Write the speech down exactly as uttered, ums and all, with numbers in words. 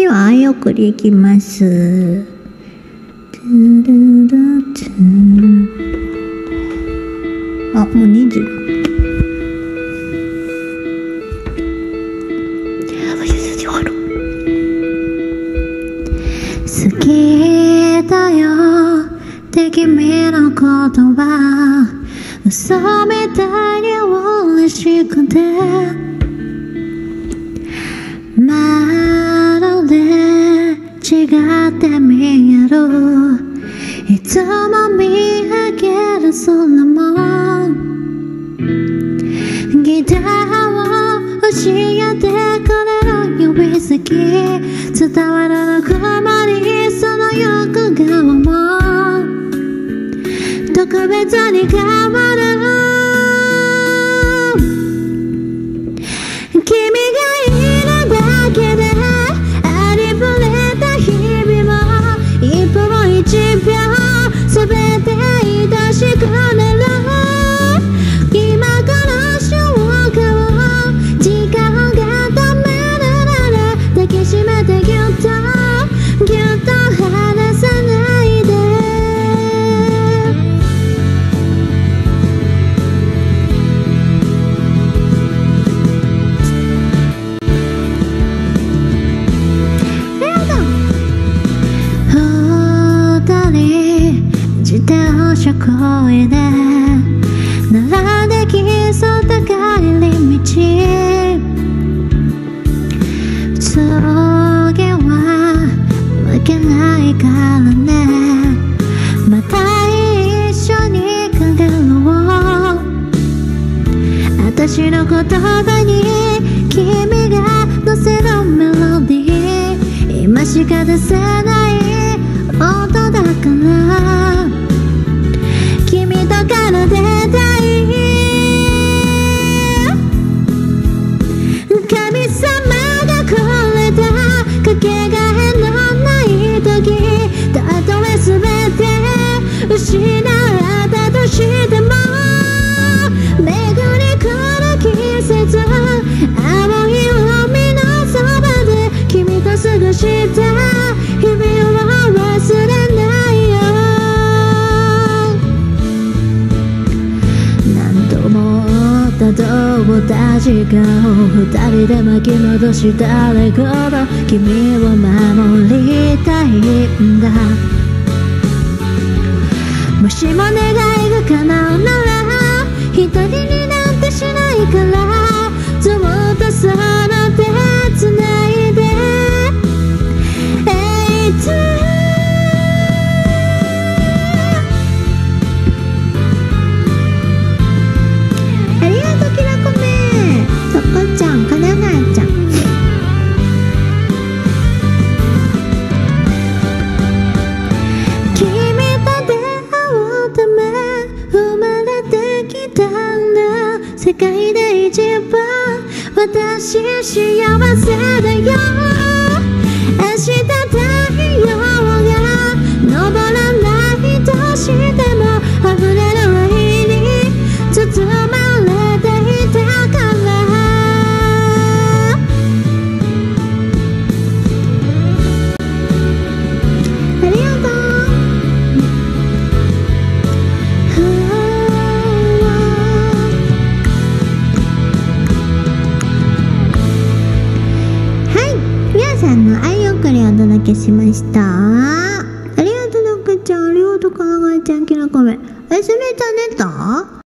では、あい送りいきます。トゥルルトゥあ、もうにじ。好きだよって君の言葉、嘘みたいに嬉しくて、まるで違って見える。いつも見上げる空も、ギターを教えてくれる指先、伝わらなくまにその横顔も特別に変わる。君がいるだけでありふれた日々も一歩一秒全て愛しくなる。今から瞬間を時間が止めるなら抱きしめてぎゅっとぎゅっと離さないで。自転車こいで並んできそう高い道、次は負けないからね。また一緒にかけろ。私の言葉に君が乗せるメロディー、今しか出せない音だから、君と奏でたい。神様がくれたかけがえのない時、たとえ全て失ったとしても、巡り来る季節、青い海のそばで君と過ごした日々を忘れないよ。何度もたどった時間を二人で巻き戻したレコード、君を守りたいんだ。もしも願いが叶うなら一人になんてしないから、ずっとその手つないでいて。ありがとうきらこめ、とこちゃん、かななちゃん。君と出会うため生まれてきたんだ。世界で一番私幸せだよ。明日太陽が昇らないとしても溢れる愛に包まれていたから。ありがとう。さんの愛送りをお届けしました。ありがとうのくちゃん、ありがとうかながいちゃん、きらこめ。おやすみちゃん寝た？